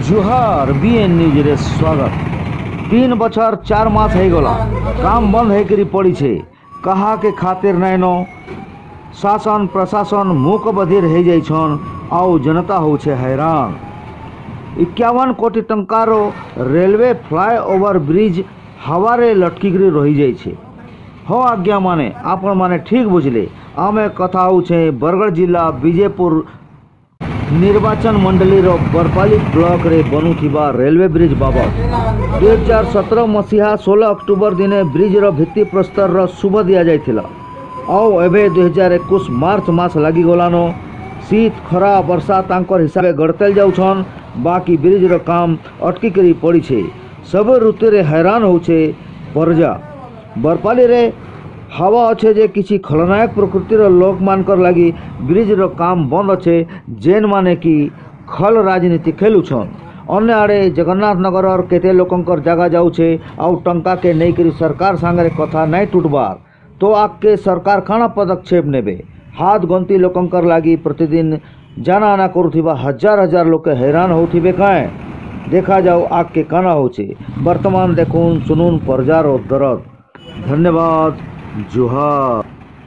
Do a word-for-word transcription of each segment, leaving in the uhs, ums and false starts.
जुहार BN news रे स्वागत। तीन बछर चार मास हो गला काम बंद होकर पड़ी छे। कहा के खातिर नाइन शासन प्रशासन मूक बधिर हो जाइछन आउ जनता हो छे हैरान। इक्यावन कोटी टंकार रेलवे फ्लाईओवर ब्रिज हवारे लटकिक रही जाइछे। हो आज्ञा माने आपण माने ठीक बुझले। आमे कथा होछे बरगढ़ जिला विजयपुर निर्वाचन मंडली रो बरपाली ब्लॉक रे बनुथिबा रेलवे ब्रिज बाबत दो हज़ार सत्रह मसीहा सोलह अक्टोबर दिने ब्रिज रो भित्ति प्रस्तर रो शुभ दिया जाइथिला। आउ एबे दो हज़ार इक्कीस मार्च मास लागि गलानो। शीत खरा वर्षा तांकर हिसाबे गड़तेल जाउछन। बाकी ब्रिज रो काम अटकी करी पड़ी छे। सब ऋतु रे हैरान होछे प्रजा। बरपाली रे हवा अच्छे जे किसी खलनायक प्रकृतिर लोक मानकर लगी ब्रिज रो काम बंद अच्छे जेन माने कि खल राजनीति खेलुछन। अन्य आड़े जगन्नाथ नगर और केते लोकंकर जगह जाऊे आउ टंका के नहीं करी सरकार सांगे कथा नहीं टूटबार तो आके सरकार काना पदक्षेप नेबे। हाथ गंती लोकंकर लगी प्रतिदिन जाना आना करुथिबा हजार हजार लोक हैरान होथिबे काए। देखा जाओ आके काना होचे। वर्तमान देखून सुनून प्रजार और दर्द। धन्यवाद। जुहार।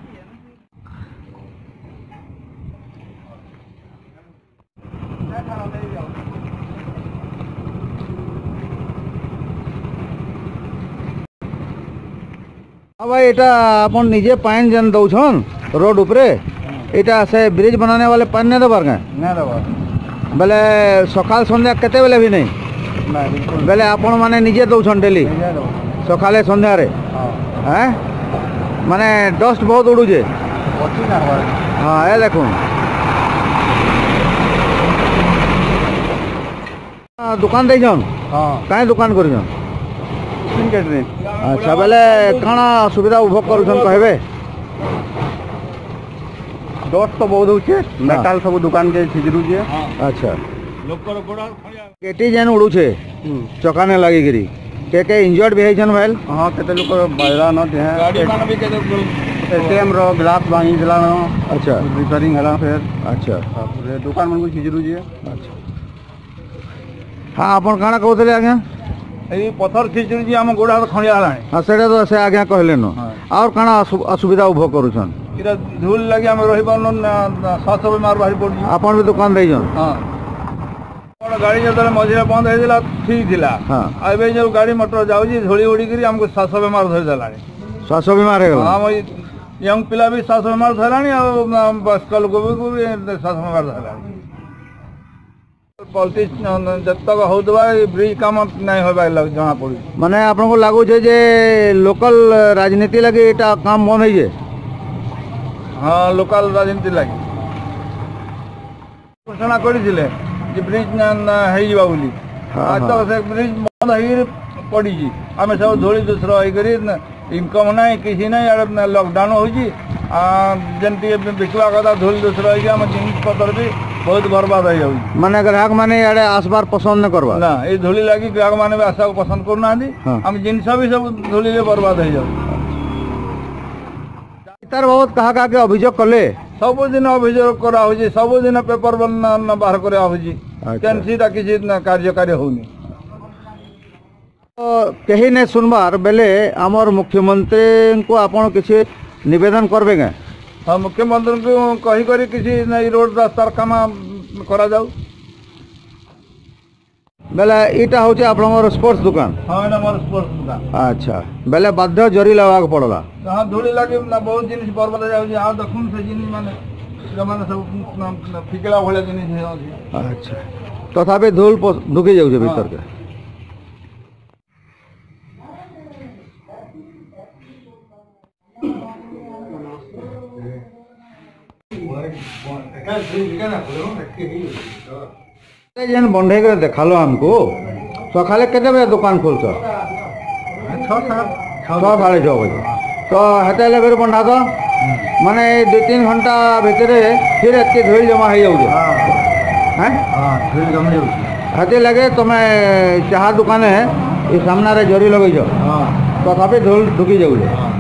भाई एटा अपन निजे पानी जन दौछन रोड उपरे एटा से ब्रिज बनाने वाले पानी नहीं दबार नहीं दबार बेले सकाल संध्या केते बेले भी नहीं बेले आपण माने निजे दौछन डेली सकाले संध्या रे हैं माने डस्ट बहुत उड़ुजे। हाँ ये देखो दुकान दे जान। हाँ कहीं दुकान कर अच्छा बेले काना सुविधा उपभोग कर कहबे। डस्ट तो बहुत होचे मेटाल सब दुकान के छिजरुजे। अच्छा केटी जेन उड़ुछे चकाने लगी गिरी के के इंजर्ड भी है भाई। हाँ केते लोक बायरा न दे गाड़ी मान भी केते एटीएम रो ग्लास भांगी दिला न। अच्छा रिपेयरिंग हला फिर। अच्छा पूरे दुकान मन को छिजरु जे। अच्छा हाँ अपन काना कहतले आज्ञा ए पत्थर छिजरु जे हम गोड़ा खणिया हला। हां सेटा तो से आज्ञा कहले न और काना असुविधा उपभोग करूछन इरा धूल लागि हम रहि पान सात सौ मार बाहर पड़। अपन भी दुकान दे जन। हां गाड़ी जो मझे बंद होता ठीक था। हाँ अब जो गाड़ी मोटर जाऊँगी धूली उड़ी कर हमको श्वास बेमार धरी देला। श्वास बेमार है। हाँ यंग पिला भी श्वास बेमार धरला वयस्क लोक भी श्वास बेमार धरला। पॉलिटिक्स जतक होता ब्रिज काम नहीं होगा जना पड़ी माने आपको लगुचे जे लोकल राजनीति लगे एटा काम बंद है। हाँ लोकल राजनीति लगे घोषणा करते ब्रिज हो बोली। आज तक से ब्रिज बंद हो पड़ी आम सब धूली दूसर हो इनकम ना किसी ना लॉकडाउन होमती बिकवा कथा धूली दूसर हो जिन पतर भी बहुत बर्बाद हो जाए। माने ग्राहक माने याडे आसबार पसंद न करवा ना ये धूली लगी ग्राहक माने भी आसा पसंद करना आम जिन भी सब धूली ले बर्बाद हो जाए। तार बाबत कहा कहा के अभियोग कले सबुदिन अभियोग करा सबुदिन पेपर बाहर करा किसी कार्यकारी होनी कहीं नहीं सुनबार बेले आमर मुख्यमंत्री को आपण किसी निवेदन करबे गे। हाँ मुख्यमंत्री को कही करी किसी रोड रास्तार काम करा जाऊ बेले इटा होचे आपनर स्पोर्ट्स दुकान। हाँ एटा मोर स्पोर्ट्स दुकान। अच्छा बेले बाध्य जरी लगा पड़ला। हाँ धूली लगे ना बहुत जिनिस बर्बाद जाउची आ देखुन से जिनिस माने जमाना सब फिकला भले जिनिस है। अच्छा तथापि धूल ढुकी जाउचे भीतर के। जेन बंधे के देखालो हमको सकाले केते बजे दुकान खोलछ। छः छः साढ़े छः बजे तो हेते लेबर बंधा तो माने दो तीन घंटा भितर फिर एत धूल जमा हो जाऊे। हैं हाँ धूल जमा जाऊँ हेते लगे तुम्हें चाहा दुकान ये सामने जरी लगे तथापि धूल ढुकी जाऊे।